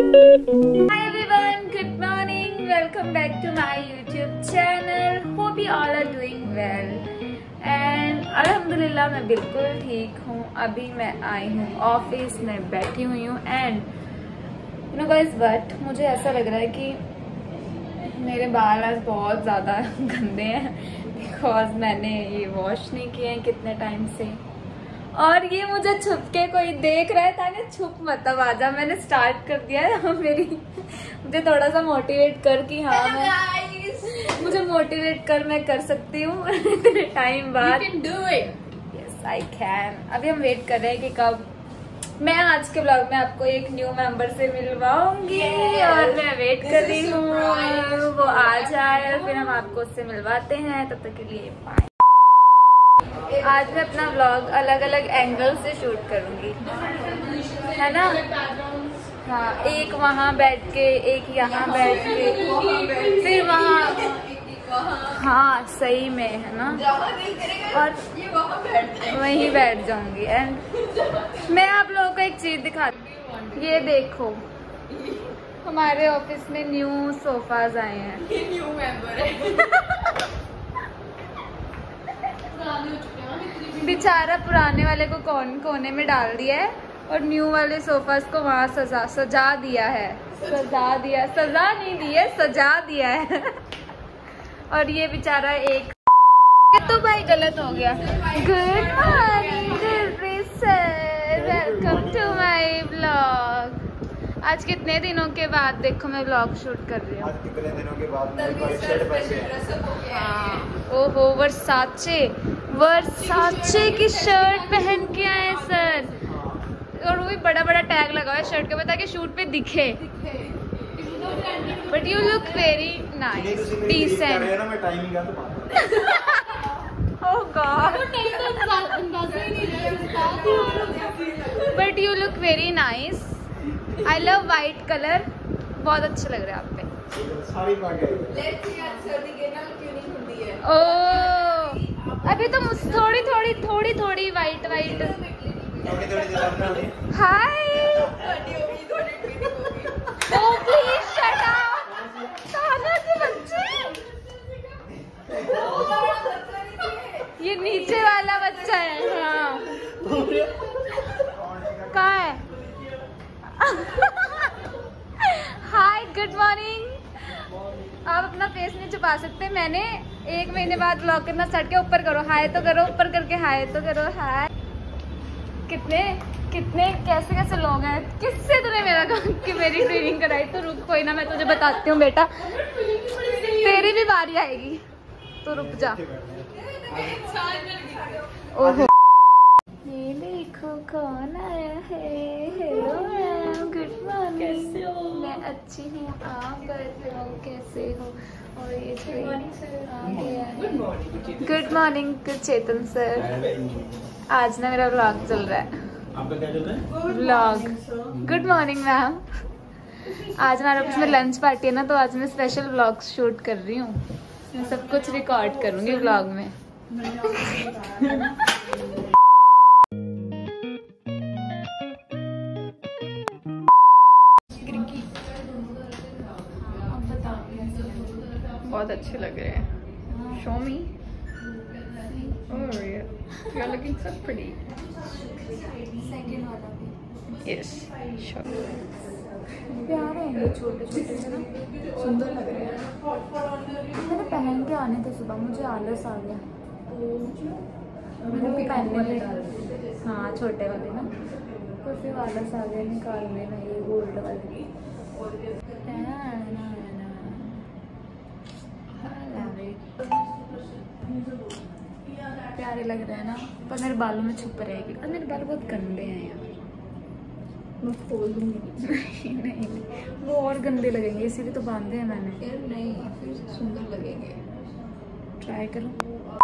Hi everyone, good morning. Welcome back to my YouTube channel. Hope you all are doing well. And अल्हम्दुलिल्लाह मैं बिल्कुल ठीक हूँ। अभी मैं आई हूँ ऑफिस में बैठी हुई हूँ and you know guys what, मुझे ऐसा लग रहा है कि मेरे बाल आज बहुत ज़्यादा गंदे हैं बिकॉज मैंने ये वॉश नहीं किए हैं कितने टाइम से। और ये मुझे छुप के कोई देख रहा है ताकि छुप मत आ जा। मैंने स्टार्ट कर दिया है मुझे थोड़ा सा मोटिवेट कर कि हाँ मुझे मोटिवेट कर, मैं कर सकती हूँ इतने टाइम बाद। Yes I can. अभी हम वेट कर रहे हैं कि कब मैं आज के ब्लॉग में आपको एक न्यू मेंबर से मिलवाऊंगी और मैं वेट कर रही हूँ वो आ जाए और फिर हम आपको उससे मिलवाते हैं। तब तक के लिए बाय। आज मैं अपना व्लॉग अलग अलग एंगल से शूट करूंगी, है ना? हाँ, एक वहाँ बैठ के, एक यहाँ बैठ के, फिर वहाँ, हाँ सही में, है ना? और वहीं बैठ जाऊंगी। एंड मैं आप लोगों को एक चीज दिखाती हूँ, ये देखो हमारे ऑफिस में न्यू सोफाज आए हैं। न्यू मेंबर है बेचारा पुराने वाले को कोने में डाल दिया है और न्यू वाले सोफास को वहाँ सजा दिया है। सजा नहीं दी है, सजा दिया है और ये बेचारा एक तो भाई गलत हो गया। Good morning sir, welcome to my blog. आज कितने दिनों के बाद देखो मैं व्लॉग शूट कर रही हूँ। कितने दिनों के बाद मेरे को एक शर्ट पहन के। हाँ, ओहो वर्साचे की शर्ट पहन के आए सर, और वो भी बड़ा बड़ा टैग लगा हुआ है शर्ट के ऊपर ताकि शूट पे दिखे। But you look very nice, decent. Oh god, but you look very nice. I love white colour, बहुत अच्छे लग रहे हैं आप पे। ओह अभी तो थोड़ी white hi. Oh please shut up, ताना के बच्चे। ये नीचे वाला बच्चा है। हाँ कहाँ है? Hi good morning. आप अपना फेस नहीं छुपा सकते। मैंने 1 महीने बाद व्लॉग करना स्टार्ट किया। ऊपर करो, हाय तो करो, ऊपर करके हाय तो करो। हाय कितने कैसे लोग हैं। किससे तूने मेरी ट्रेनिंग कराई? तो रुक, कोई ना, मैं तुझे बताती हूँ बेटा, तेरी भी बारी आएगी, तो रुक जा। ओहो ये देखो कौन आया है। Hello ma'am, good morning. कैसे हो? मैं अच्छी हूँ, आप बताओ कैसे हो? और ये गुड मॉर्निंग चेतन सर। आज ना मेरा व्लॉग चल रहा है। आपका क्या चल रहा है? व्लॉग। Good morning ma'am. आज हमारे ऑफिस में लंच पार्टी है ना, तो आज मैं स्पेशल व्लॉग शूट कर रही हूँ। मैं सब कुछ रिकॉर्ड करूँगी व्लॉग में। बहुत अच्छे लग रहे हैं। Show me. Oh you are looking so pretty. Yes sure. प्यारे हैं ये छोटे छोटे से ना, सुंदर लग रहे हैं। मैंने पहन के आने थे सुबह, मुझे आलस आ गया। मैंने भी पहनने थे, हाँ छोटे वाले ना, तो फिर आलस आ गया निकालने में। ये गोल्ड वाले प्यारे लग रहे हैं ना, पर मेरे बालों में छुप रहेगी। और मेरे बाल बहुत गंदे हैं यार, मैं खोल दूंगी। नहीं वो और गंदे लगेंगे, इसीलिए तो बांधे हैं मैंने। यार नहीं, फिर सुंदर लगेंगे। ट्राई करो।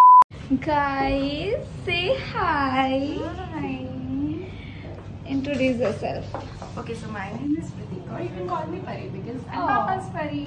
गाइस से हाय। Introduce yourself. Okay, so my name is Pratika. You can call me Pari because I'm Papa's Pari.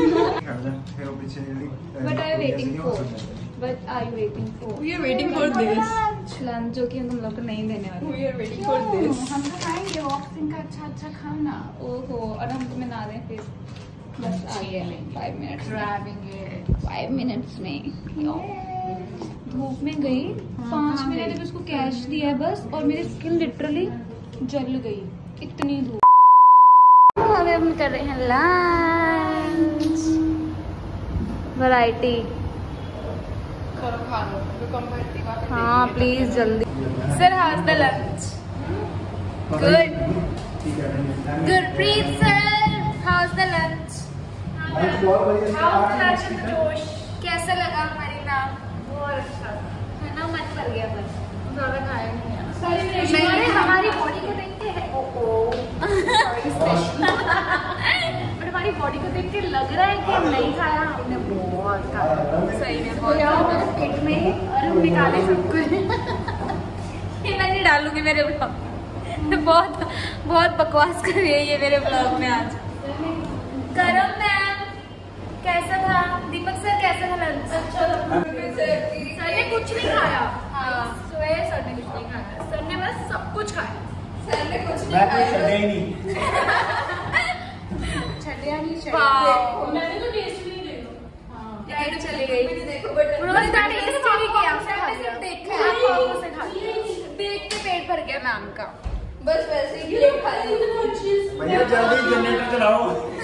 What are you waiting for? What are you waiting for? We are waiting for this. Lunch जो कि हम तुम लोग को नहीं देने वाले। We are waiting for this. हम तो खाएंगे, वॉक्सिंग का अच्छा खाओ ना। ओहो, और हम तुम्हें ना दें फिर? बस आ गया 5 मिनट्स, 5 मिनट्स में धूप में गई 5 मिनट में उसको कैश दिया है बस, और मेरी स्किन लिटरली जल गई, इतनी धूप। अभी हम कर रहे हैं लंच, वैरायटी। हाँ प्लीज जल्दी। Sir how's the lunch? Good Gurpreet sir, how's the lunch? कैसा लगा हमारी मैम? बहुत अच्छा है ना, मन कर गया बस, ज्यादा खाया नहीं है। मैंने हमारी बॉडी को देख के बट हमारी बॉडी को देख के लग रहा है कि नहीं खाया हमने, बहुत खाया सही में, बहुत मेरे पेट में और हम निकाले सब कुछ। ये मैं नहीं डालूंगी मेरे ब्लॉग, बहुत बहुत बकवास कर रही है ये मेरे ब्लॉग में आज। करम मैम कैसा था? दीपक सर कैसा था लंच? अच्छा था। सर ने कुछ नहीं खाया। हाँ सर ने कुछ नहीं खाया, सर ने बस सब कुछ खाया। सर ने कुछ नहीं खाया, छड़िया नहीं मैंने तो टेस्ट नहीं देखा। हाँ तो चली गई, उन्होंने टेस्ट नहीं किया, सिर्फ देखा, देख के पेट भर गया मैम का, बस वैसे ही खा ली। भैया जल्दी जनरेटर चलाओ,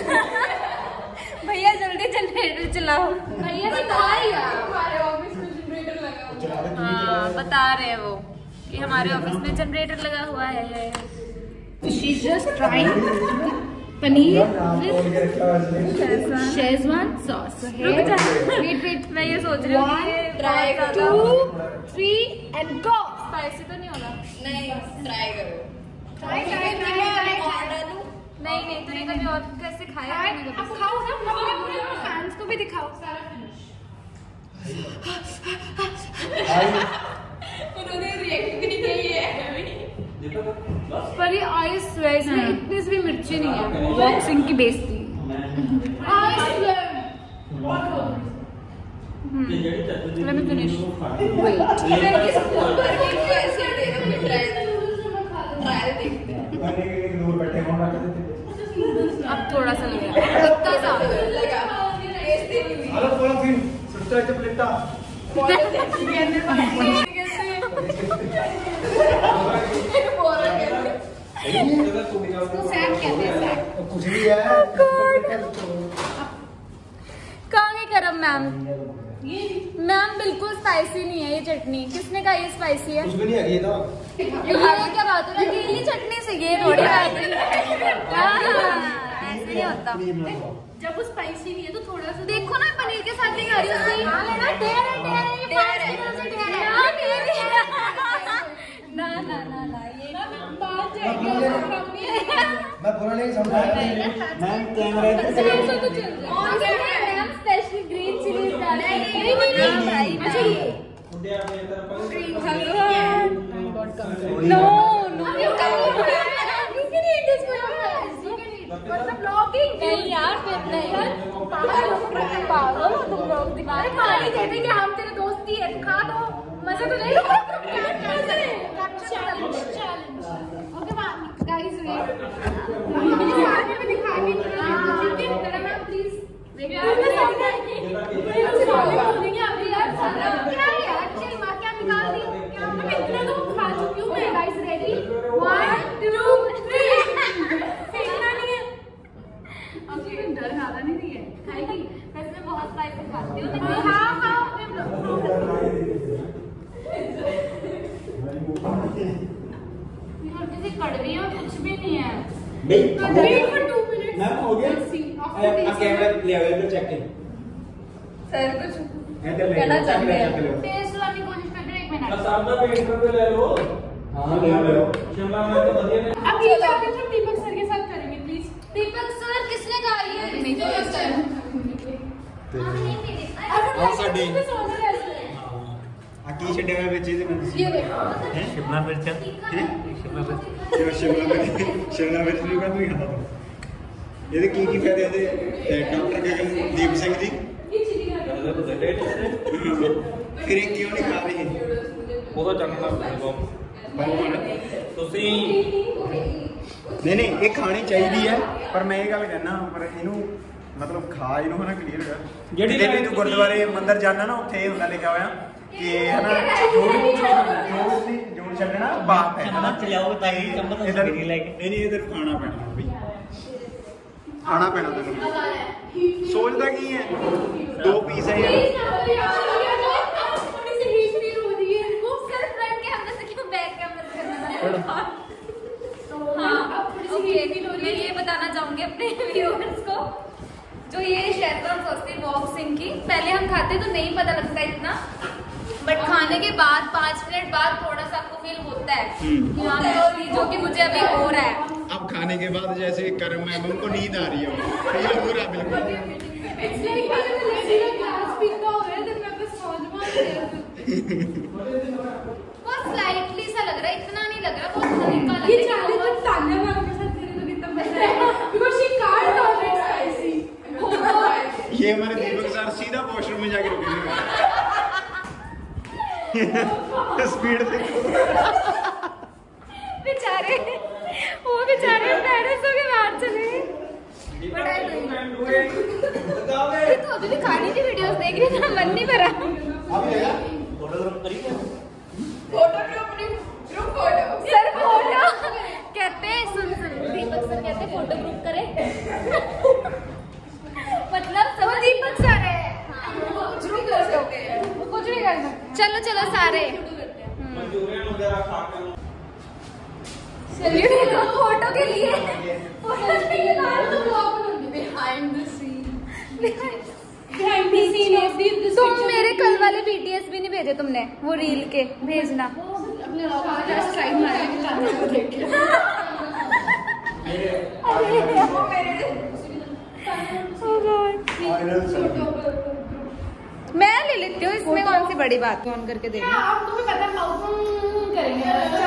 भैया जल्दी जनरेटर चलाओ। भैया ने कहा यार हमारे ऑफिस में जनरेटर लगा हुआ है। हाँ बता रहे हैं वो कि हमारे ऑफिस में जनरेटर लगा हुआ है। She's just trying paneer schezwan sauce. Wait मैं ये सोच रही हूँ 1 2 3 and go। स्पाइसी तो नहीं होगा? नहीं ट्राई करो, ट्राई नहीं तुमने कभी और कैसे खाया? अब खाओ ना, अपने पूरे फैंस को भी दिखाओ। उन्होंने रिएक्ट भी नहीं किया है पर ये आई स्वेयर इसमें इतनी सी भी मिर्ची नहीं है, बॉक्सिंग की बेइज्जती। Let me finish. Wait. अब थोड़ा सा लगा, इतना सा कुछ नहीं है। कहाँ गई करम मैम? मैम बिल्कुल स्पाइसी नहीं है ये चटनी। किसने कहा ये स्पाइसी है? कुछ भी नहीं है ये तो। ये क्या बात हो रही है? ये चटनी से ये थोड़ी बात है, ऐसे नहीं होता। जब वो स्पाइसी नहीं है तो थोड़ा सा देखो ना पनीर के साथ नहीं खा रही हूँ। ना ना ना ना ये मैं पूरा नहीं समझा। Ma'am camera ma'am special green chillies डाल नो नहीं यार, फिर नहीं पागल तुम लोग, दिमाग खाली कहते कि हम तेरे दोस्त ही है, खा दो मजा तो नहीं। ओके गाइस वेट, प्लीज डर खाना नहीं है, खाएगी वैसे मैं बहुत स्पाइसी खाती हूँ। किसी कड़वी और कुछ भी नहीं है। मैम हो गया। कैमरा ले आओ इधर, चेक कर सर कुछ इधर ले कहना चाहते हैं। टेस्ट लाने की कोशिश कर रही हूँ, 1 मिनट। सादा पे इंटर पे ले लो। हां ले लो। शिमला मिर्च तो बढ़िया है। अब ये जाके हम दीपक सर के साथ करेंगे प्लीज। दीपक सर किसने कहा ये? नहीं तो और साडी आ की छड्डे हुए ਵਿੱਚ ਇਹਦੇ ਵਿੱਚ ये देखो शिमला मिर्च है। शिमला मिर्च ਵੀ ਮੈਂ ਖਾਂਦਾ ਹਾਂ। ਇਹਦੇ ਕੀ ਫਾਇਦੇ ਇਹਦੇ? ਡਾਕਟਰ ਗਗਨਦੀਪ ਸਿੰਘ ਜੀ ਫਿਰ ਇਹ ਕਿਉਂ ਨਹੀਂ ਖਾ ਰਹੀ? ਉਹਦਾ ਚੰਗਾ ਲੱਗਦਾ ਤੁਸੀਂ नहीं ये खानी चाहिए है, पर मैं ये गल कहना पर इनू मतलब खा इनू है ना क्लीयर कर। जिहड़े भी तू गुरुद्वारे मंदिर जाना ना उत्थे हुंदा लिखा होया कि है ना जोड़ छड्डना बाप है ना। इधर नहीं इधर खाना पैना भाई, खाना पैना तेन। सोचदा की है 2 पीस है यार। मैं ये बताना चाहूंगी अपने व्यूअर्स को, जो ये शेजवान सॉस थी वॉक सिंह की, पहले हम खाते तो नहीं पता लगता इतना, बट खाने के बाद 5 मिनट बाद थोड़ा सा आपको फील होता है जो कि मुझे अभी हो रहा है। अब खाने के बाद जैसे कर्म है उनको नींद आ रही है, फील हो रहा है बिल्कुल। बहुत स्लाइटली सा लग रहा है, इतना नहीं लग रहा, बहुत हल्का लग रहा है। ये हमारे दीपक सर सीधा वॉशरूम में जाके रुकेंगे। स्पीड देखो बेचारे, वो बेचारे पेरेंट्स के बाहर चले। तो अभी भी खाने की वीडियोस देख रही थी, मन नहीं भरा। सर फोटो कहते हैं, सुन दीपक सर कहते फोटो ग्रुप करे। मतलब सब दीपक सर है, कुछ नहीं करना। चलो चलो सारे फोटो के लिए तुम मेरे कल वाले BTS भी नहीं भेजे तुमने, वो रील के भेजना। मैं ले लेती हूँ, इसमें कौन सी बड़ी बात है। ऑन करके देखना। आपको भी पता है करेंगे